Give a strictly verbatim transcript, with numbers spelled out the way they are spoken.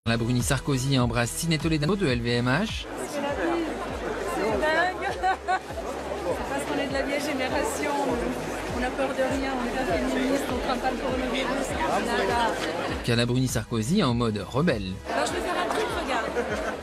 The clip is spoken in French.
La Bruni Sarkozy embrasse Siné Toledano de L V M H. C'est la vie, c'est dingue. C'est parce qu'on est de la vieille génération, on n'a peur de rien, on est pas féministe, on ne craint pas le coronavirus. Pierre la Bruni Sarkozy en mode rebelle. Alors je vais faire un truc, regarde.